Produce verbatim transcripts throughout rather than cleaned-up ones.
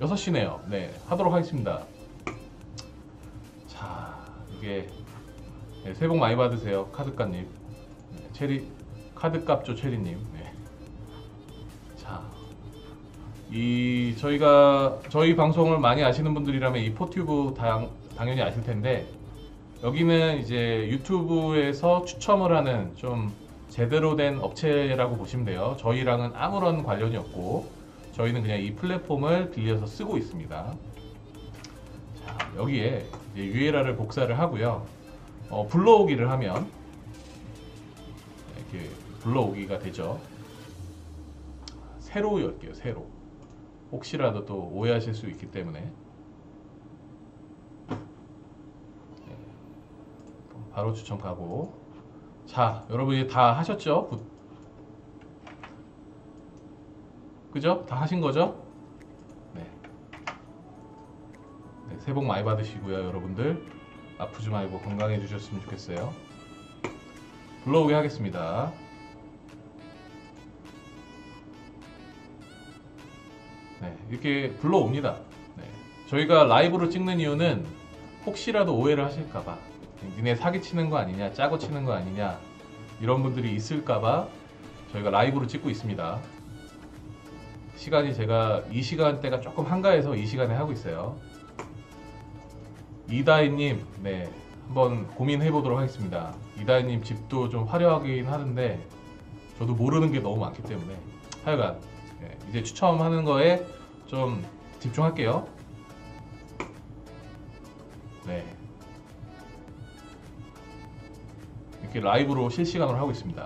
여섯 시네요. 네, 하도록 하겠습니다. 자, 이게 네, 새해 복 많이 받으세요. 카드값님. 네, 체리 카드값조 체리님. 네. 자, 이 저희가 저희 방송을 많이 아시는 분들이라면 이 포튜브 당, 당연히 아실 텐데, 여기는 이제 유튜브에서 추첨을 하는 좀 제대로 된 업체라고 보시면 돼요. 저희랑은 아무런 관련이 없고 저희는 그냥 이 플랫폼을 빌려서 쓰고 있습니다. 자, 여기에 이제 유에라를 복사를 하고요. 어, 불러오기를 하면 이렇게 불러오기가 되죠. 새로 열게요. 새로. 혹시라도 또 오해하실 수 있기 때문에. 바로 추천 가고. 자, 여러분이 다 하셨죠? 그죠? 다 하신 거죠? 네. 네, 새해 복 많이 받으시고요, 여러분들. 아프지 말고 건강해 주셨으면 좋겠어요. 불러오게 하겠습니다. 네, 이렇게 불러옵니다. 네. 저희가 라이브로 찍는 이유는 혹시라도 오해를 하실까봐, 니네 사기치는 거 아니냐, 짜고 치는 거 아니냐, 이런 분들이 있을까봐 저희가 라이브로 찍고 있습니다. 시간이 제가 이 시간대가 조금 한가해서 이 시간에 하고 있어요. 이다희님, 네, 한번 고민해 보도록 하겠습니다. 이다희님 집도 좀 화려하긴 하는데 저도 모르는 게 너무 많기 때문에 하여간 네, 이제 추첨하는 거에 좀 집중할게요. 네, 이렇게 라이브로 실시간으로 하고 있습니다.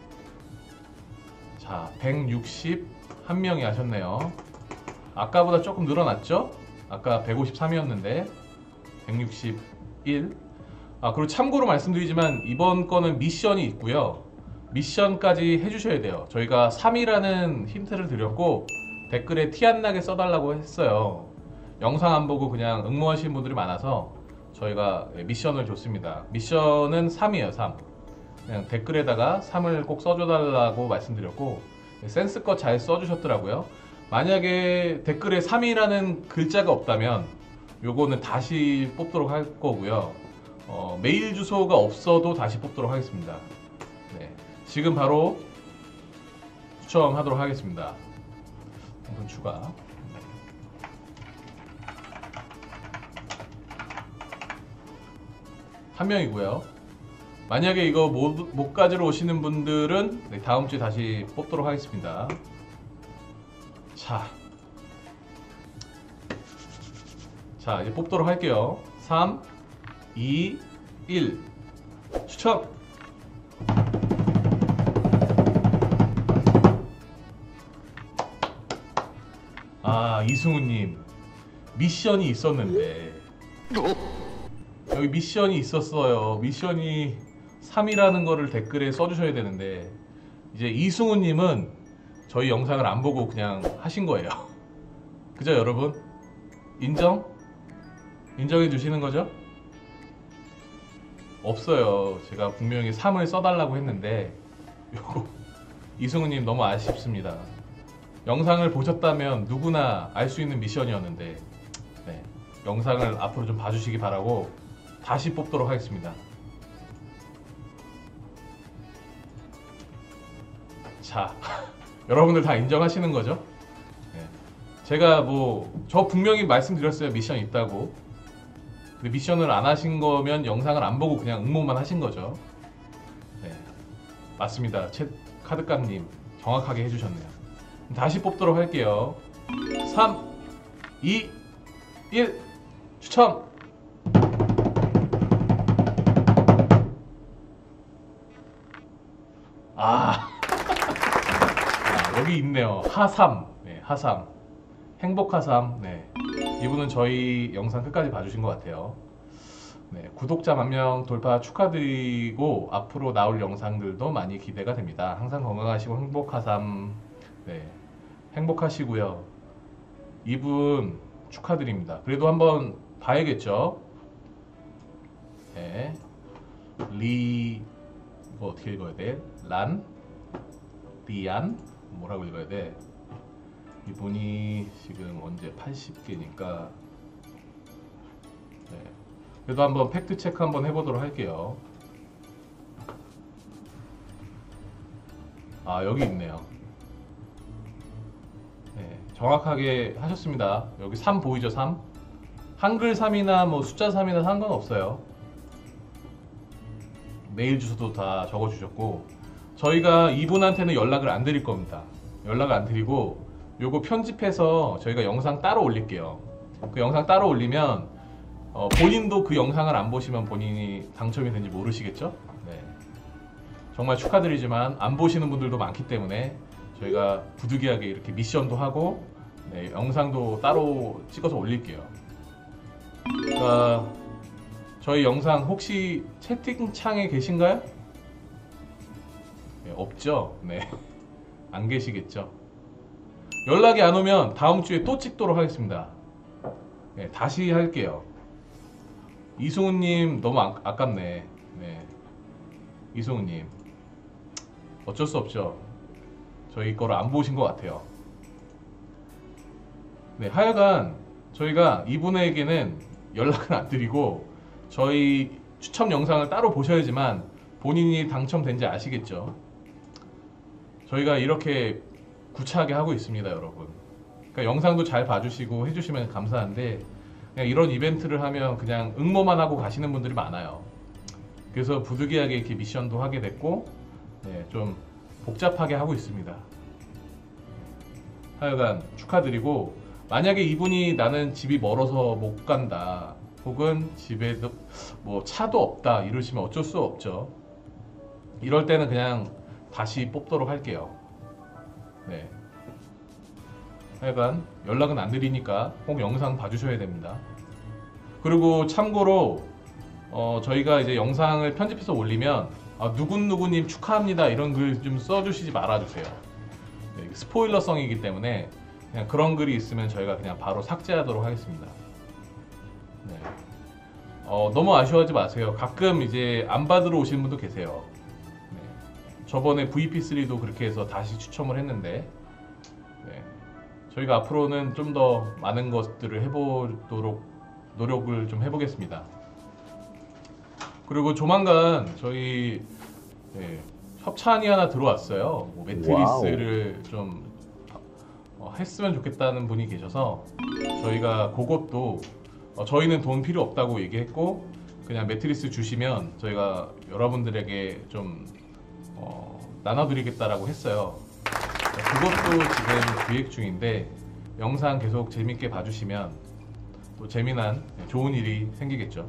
자, 백육십일 명이 하셨네요. 아까보다 조금 늘어났죠? 아까 백오십삼이었는데 백육십일. 아, 그리고 참고로 말씀드리지만 이번 거는 미션이 있고요. 미션까지 해주셔야 돼요. 저희가 삼이라는 힌트를 드렸고 댓글에 티 안 나게 써달라고 했어요. 영상 안 보고 그냥 응모하시는 분들이 많아서 저희가 미션을 줬습니다. 미션은 삼이에요. 삼. 그냥 댓글에다가 삼을 꼭 써줘달라고 말씀드렸고 센스껏 잘 써주셨더라고요. 만약에 댓글에 삼이라는 글자가 없다면 요거는 다시 뽑도록 할 거고요. 어, 메일 주소가 없어도 다시 뽑도록 하겠습니다. 네, 지금 바로 추첨하도록 하겠습니다. 한번 추가. 네. 한 명이고요. 만약에 이거 못, 못 가지러 오시는 분들은 네, 다음 주에 다시 뽑도록 하겠습니다. 자, 자 이제 뽑도록 할게요. 삼, 이, 일. 추첨! 아, 이승우님 미션이 있었는데 여기 미션이 있었어요. 미션이 삼이라는 거를 댓글에 써주셔야 되는데 이제 이승우님은 저희 영상을 안 보고 그냥 하신 거예요. 그죠, 여러분? 인정? 인정해 주시는 거죠? 없어요. 제가 분명히 삼을 써달라고 했는데 요거 이승우님 너무 아쉽습니다. 영상을 보셨다면 누구나 알 수 있는 미션이었는데 네, 영상을 앞으로 좀 봐주시기 바라고 다시 뽑도록 하겠습니다. 자, 여러분들 다 인정하시는 거죠? 네. 제가 뭐 저 분명히 말씀드렸어요. 미션 있다고. 근데 미션을 안 하신 거면 영상을 안 보고 그냥 응모만 하신 거죠. 네, 맞습니다. 채, 카드깡님 정확하게 해주셨네요. 다시 뽑도록 할게요. 삼, 이, 일. 추첨! 아, 아 여기 있네요. 하삼. 네, 하삼. 행복하삼. 네, 이분은 저희 영상 끝까지 봐주신 것 같아요. 네, 구독자 만 명 돌파 축하드리고 앞으로 나올 영상들도 많이 기대가 됩니다. 항상 건강하시고 행복하삼. 네, 행복하시고요. 이분 축하드립니다. 그래도 한번 봐야겠죠? 네, 리 이거 어떻게 읽어야 돼? 란? 리안? 뭐라고 읽어야 돼? 이분이 지금 언제 팔십 개니까 네. 그래도 한번 팩트 체크 한번 해보도록 할게요. 아, 여기 있네요. 네, 정확하게 하셨습니다. 여기 삼 보이죠? 삼. 한글 삼이나 뭐 숫자 삼이나 상관없어요. 메일 주소도 다 적어주셨고, 저희가 이분한테는 연락을 안 드릴 겁니다. 연락을 안 드리고 요거 편집해서 저희가 영상 따로 올릴게요. 그 영상 따로 올리면 어, 본인도 그 영상을 안 보시면 본인이 당첨이 된지 모르시겠죠? 네. 정말 축하드리지만 안 보시는 분들도 많기 때문에 저희가 부득이하게 이렇게 미션도 하고 네, 영상도 따로 찍어서 올릴게요. 그러니까 저희 영상 혹시 채팅창에 계신가요? 네, 없죠? 네. 안 계시겠죠? 연락이 안 오면 다음 주에 또 찍도록 하겠습니다. 네, 다시 할게요. 이승우님 너무 아, 아깝네. 네. 이승우님 어쩔 수 없죠. 저희 거를 안 보신 것 같아요. 네, 하여간 저희가 이분에게는 연락을 안 드리고 저희 추첨 영상을 따로 보셔야지만 본인이 당첨된지 아시겠죠. 저희가 이렇게 구차하게 하고 있습니다, 여러분. 그러니까 영상도 잘 봐주시고 해주시면 감사한데 그냥 이런 이벤트를 하면 그냥 응모만 하고 가시는 분들이 많아요. 그래서 부득이하게 이렇게 미션도 하게 됐고 네, 좀 복잡하게 하고 있습니다. 하여간 축하드리고 만약에 이분이 나는 집이 멀어서 못 간다 혹은 집에 뭐 차도 없다 이러시면 어쩔 수 없죠. 이럴 때는 그냥 다시 뽑도록 할게요. 네. 하여간 연락은 안 드리니까 꼭 영상 봐주셔야 됩니다. 그리고 참고로 어, 저희가 이제 영상을 편집해서 올리면 아, 누군누구님 축하합니다 이런 글 좀 써주시지 말아주세요. 네, 스포일러성이기 때문에 그냥 그런 글이 있으면 저희가 그냥 바로 삭제하도록 하겠습니다. 네. 어, 너무 아쉬워하지 마세요. 가끔 이제 안 받으러 오시는 분도 계세요. 네. 저번에 브이피 쓰리도 그렇게 해서 다시 추첨을 했는데 네. 저희가 앞으로는 좀 더 많은 것들을 해보도록 노력을 좀 해보겠습니다. 그리고 조만간 저희 네, 협찬이 하나 들어왔어요. 뭐 매트리스를 와우. 좀 어, 했으면 좋겠다는 분이 계셔서 저희가 그것도 어, 저희는 돈 필요 없다고 얘기했고 그냥 매트리스 주시면 저희가 여러분들에게 좀 어, 나눠드리겠다라고 했어요. 그것도 지금 기획 중인데 영상 계속 재밌게 봐주시면 또 재미난 좋은 일이 생기겠죠.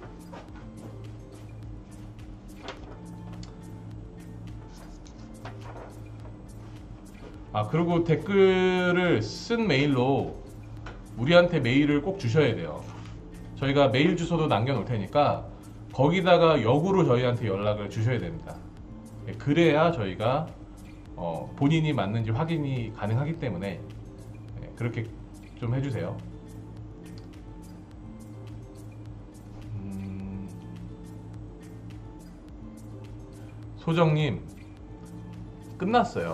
아, 그리고 댓글을 쓴 메일로 우리한테 메일을 꼭 주셔야 돼요. 저희가 메일 주소도 남겨놓을 테니까 거기다가 역으로 저희한테 연락을 주셔야 됩니다. 그래야 저희가 어, 본인이 맞는지 확인이 가능하기 때문에 네, 그렇게 좀 해주세요. 음... 소정님 끝났어요.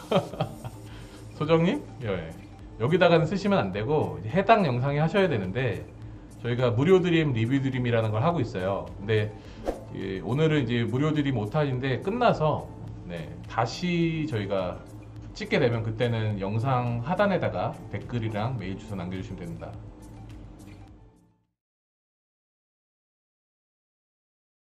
소정님 예. 여기다가는 쓰시면 안 되고 해당 영상에 하셔야 되는데 저희가 무료 드림 리뷰 드림이라는 걸 하고 있어요. 근데 예, 오늘은 이제 무료 드림 오 탄인데 끝나서 네, 다시 저희가 찍게 되면 그때는 영상 하단에다가 댓글이랑 메일 주소 남겨주시면 됩니다.